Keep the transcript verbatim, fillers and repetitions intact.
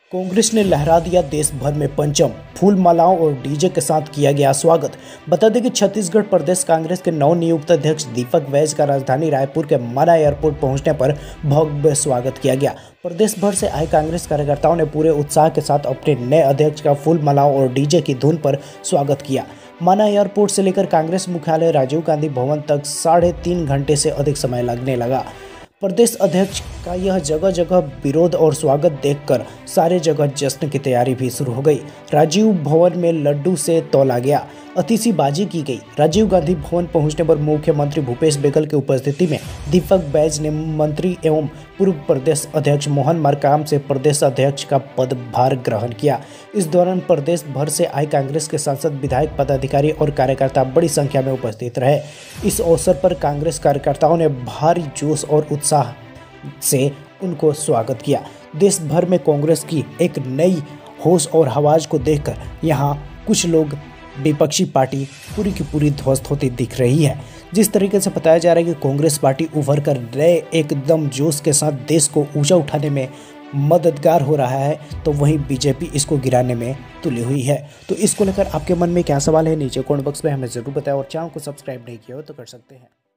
कांग्रेस ने लहरा दिया देश भर में पंचम, फूल मालाओं और डीजे के साथ किया गया स्वागत। बता दें कि छत्तीसगढ़ प्रदेश कांग्रेस के नवनियुक्त अध्यक्ष दीपक बैज का राजधानी रायपुर के माना एयरपोर्ट पहुंचने पर भव्य स्वागत किया गया। प्रदेश भर से आए कांग्रेस कार्यकर्ताओं ने पूरे उत्साह के साथ अपने नए अध्यक्ष का फूल मालाओं और डीजे की धुन पर स्वागत किया। माना एयरपोर्ट से लेकर कांग्रेस मुख्यालय राजीव गांधी भवन तक साढ़े तीन घंटे से अधिक समय लगने लगा। प्रदेश अध्यक्ष का यह जगह जगह विरोध और स्वागत देखकर सारे जगह जश्न की तैयारी भी शुरू हो गई। राजीव भवन में लड्डू से तौला गया, अतिथिबाजी की गई। राजीव गांधी भवन पहुंचने पर मुख्यमंत्री भूपेश बघेल की उपस्थिति में दीपक बैज ने मंत्री एवं पूर्व प्रदेश अध्यक्ष मोहन मरकाम से प्रदेश अध्यक्ष का पदभार ग्रहण किया। इस दौरान प्रदेश भर से आए कांग्रेस के सांसद, विधायक, पदाधिकारी और कार्यकर्ता बड़ी संख्या में उपस्थित रहे। इस अवसर पर कांग्रेस कार्यकर्ताओं ने भारी जोश और उत्साह से उनको स्वागत किया। देश भर में कांग्रेस की एक नई होश और हवाज को देखकर यहाँ कुछ लोग विपक्षी पार्टी पूरी की पूरी ध्वस्त होती दिख रही है। जिस तरीके से बताया जा रहा है कि कांग्रेस पार्टी उभर कर नए एकदम जोश के साथ देश को ऊंचा उठाने में मददगार हो रहा है, तो वहीं बीजेपी इसको गिराने में तुली हुई है। तो इसको लेकर आपके मन में क्या सवाल है, नीचे कमेंट बॉक्स में हमें ज़रूर बताएं और चैनल को सब्सक्राइब नहीं किया हो तो कर सकते हैं।